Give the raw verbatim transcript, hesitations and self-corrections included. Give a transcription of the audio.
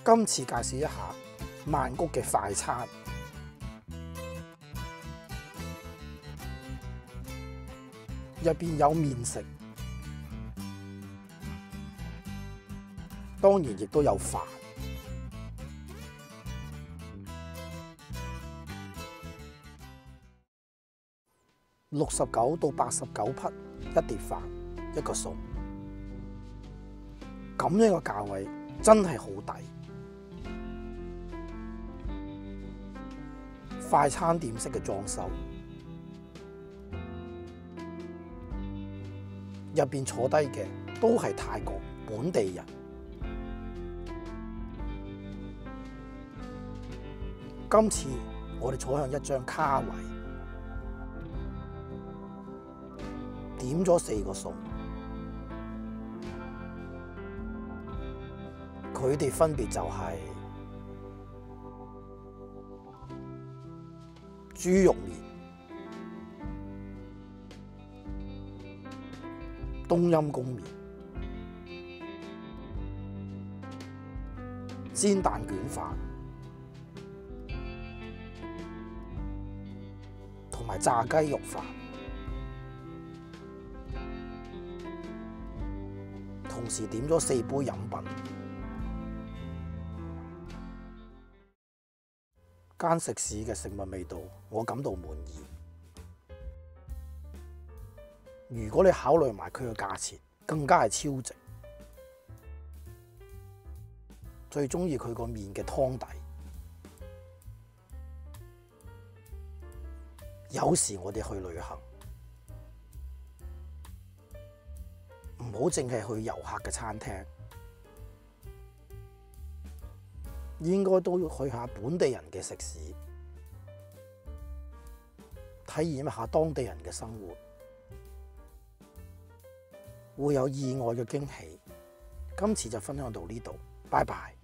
今次介紹一下曼谷嘅快餐，入邊有麵食，當然亦都有飯。六十九到八十九匹一碟飯，一個餸，咁樣嘅價位真係好抵。快餐店式嘅裝修，入邊坐低嘅都係泰國本地人。今次我哋坐向一張卡位，點咗四個餸，佢哋分別就係豬肉麵、冬陰功麵、煎蛋卷飯同埋炸雞肉飯，同時點咗四杯飲品。間食肆嘅食物味道，我感到滿意。如果你考慮埋佢嘅價錢，更加係超值。最鍾意佢個麵嘅湯底。有時我哋去旅行，唔好淨係去遊客嘅餐廳，應該都要去下本地人嘅食肆，體驗一下當地人嘅生活，會有意外嘅驚喜。今次就分享到呢度，拜拜。